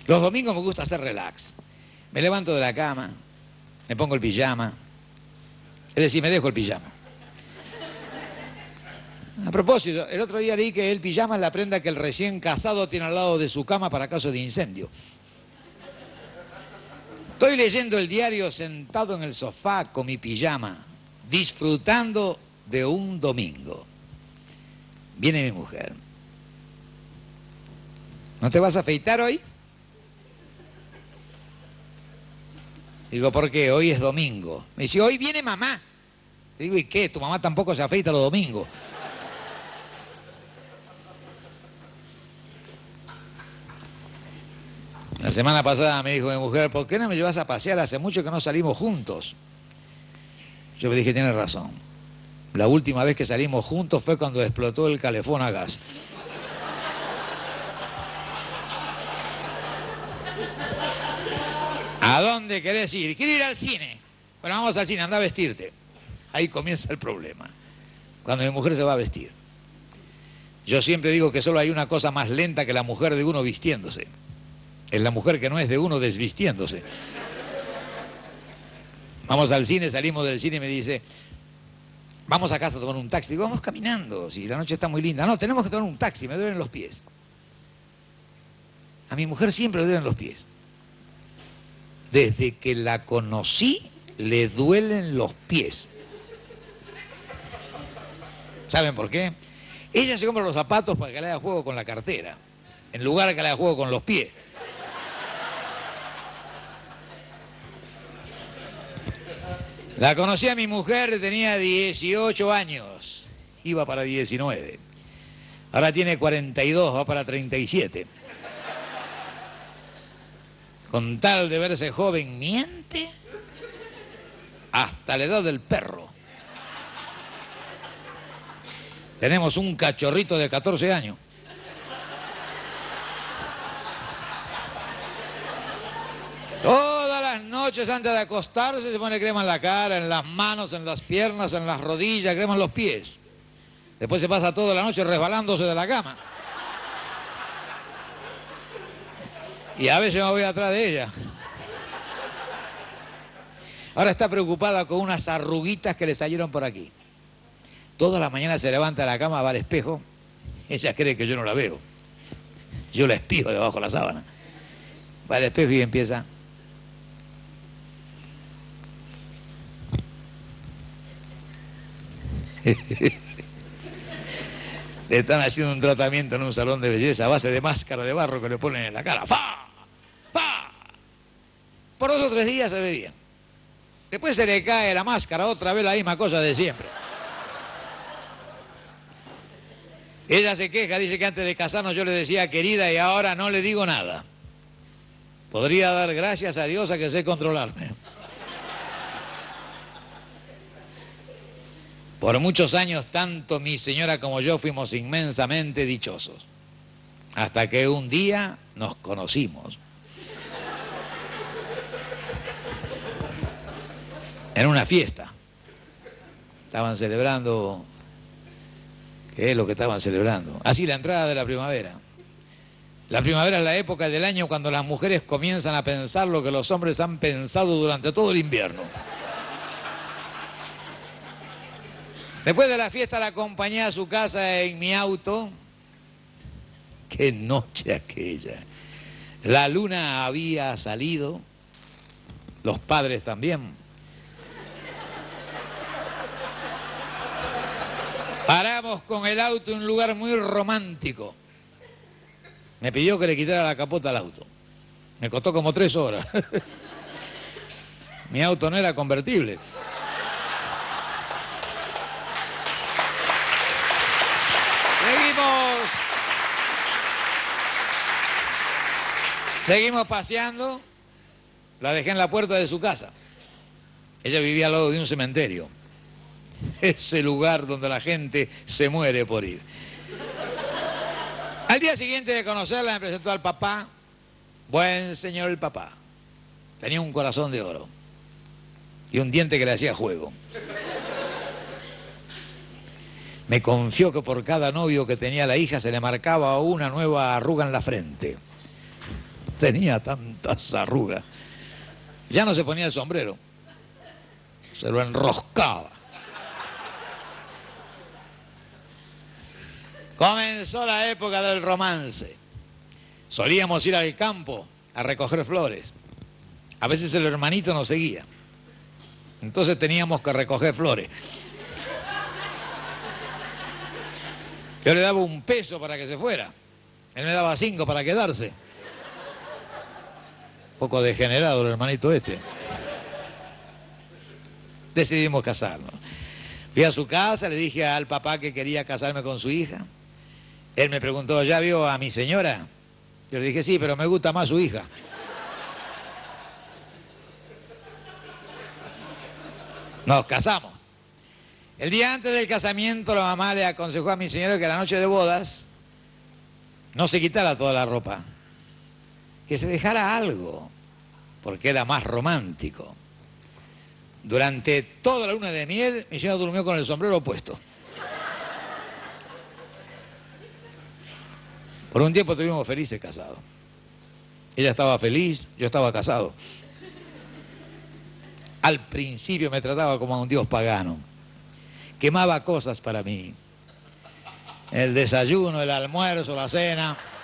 Los domingos me gusta hacer relax. Me levanto de la cama, me pongo el pijama, es decir, me dejo el pijama. A propósito, el otro día leí que el pijama es la prenda que el recién casado tiene al lado de su cama para caso de incendio. Estoy leyendo el diario sentado en el sofá con mi pijama, disfrutando de un domingo. Viene mi mujer. ¿No te vas a afeitar hoy? Digo, ¿por qué? Hoy es domingo. Me dice, hoy viene mamá. Digo, ¿y qué? Tu mamá tampoco se afeita los domingos. La semana pasada me dijo mi mujer, ¿por qué no me llevas a pasear? Hace mucho que no salimos juntos. Yo le dije, tienes razón. La última vez que salimos juntos fue cuando explotó el calefón a gas. ¿A dónde querés ir? Quiero ir al cine. Bueno, vamos al cine, anda a vestirte. Ahí comienza el problema. Cuando mi mujer se va a vestir. Yo siempre digo que solo hay una cosa más lenta que la mujer de uno vistiéndose. Es la mujer que no es de uno desvistiéndose. Vamos al cine, salimos del cine y me dice, vamos a casa a tomar un taxi. Digo, vamos caminando, si la noche está muy linda. No, tenemos que tomar un taxi, me duelen los pies. A mi mujer siempre le duelen los pies. Desde que la conocí, le duelen los pies. ¿Saben por qué? Ella se compra los zapatos para que le haga juego con la cartera, en lugar de que le haga juego con los pies. La conocí a mi mujer, tenía 18 años, iba para 19. Ahora tiene 42, va para 37. Con tal de verse joven, miente hasta la edad del perro. Tenemos un cachorrito de 14 años. Todas las noches antes de acostarse se pone crema en la cara, en las manos, en las piernas, en las rodillas, crema en los pies. Después se pasa toda la noche resbalándose de la cama. Y a veces me voy atrás de ella. Ahora está preocupada con unas arruguitas que le salieron por aquí. Toda la mañana se levanta de la cama, va al espejo. Ella cree que yo no la veo. Yo la espío debajo de la sábana. Va al espejo y empieza. Le están haciendo un tratamiento en un salón de belleza a base de máscara de barro que le ponen en la cara. ¡Fa! ¡Pa! Por 2 o 3 días se ve bien. Después se le cae la máscara, otra vez la misma cosa de siempre. Ella se queja, dice que antes de casarnos yo le decía querida y ahora no le digo nada. Podría dar gracias a Dios a que sé controlarme. Por muchos años, tanto mi señora como yo fuimos inmensamente dichosos. Hasta que un día nos conocimos. En una fiesta. Estaban celebrando... ¿Qué es lo que estaban celebrando? Así, la entrada de la primavera. La primavera es la época del año cuando las mujeres comienzan a pensar lo que los hombres han pensado durante todo el invierno. Después de la fiesta la acompañé a su casa en mi auto. ¡Qué noche aquella! La luna había salido, los padres también. Paramos con el auto en un lugar muy romántico. Me pidió que le quitara la capota al auto. Me costó como 3 horas. Mi auto no era convertible. Seguimos paseando. La dejé en la puerta de su casa. Ella vivía al lado de un cementerio. Ese lugar donde la gente se muere por ir. Al día siguiente de conocerla me presentó al papá. Buen señor el papá. Tenía un corazón de oro y un diente que le hacía juego. Me confió que por cada novio que tenía la hija se le marcaba una nueva arruga en la frente. tenía tantas arrugas. Ya no se ponía el sombrero, se lo enroscaba. Comenzó la época del romance. Solíamos ir al campo a recoger flores. A veces el hermanito nos seguía. Entonces teníamos que recoger flores. Yo le daba $1 para que se fuera. Él me daba 5 para quedarse. Un poco degenerado el hermanito este. Decidimos casarnos. Fui a su casa, le dije al papá que quería casarme con su hija. Él me preguntó, ¿ya vio a mi señora? Yo le dije, sí, pero me gusta más su hija. Nos casamos. El día antes del casamiento, la mamá le aconsejó a mi señora que la noche de bodas no se quitara toda la ropa, que se dejara algo, porque era más romántico. Durante toda la luna de miel, mi señora durmió con el sombrero puesto. Por un tiempo estuvimos felices casados. Ella estaba feliz, yo estaba casado. Al principio me trataba como a un dios pagano. Quemaba cosas para mí. El desayuno, el almuerzo, la cena.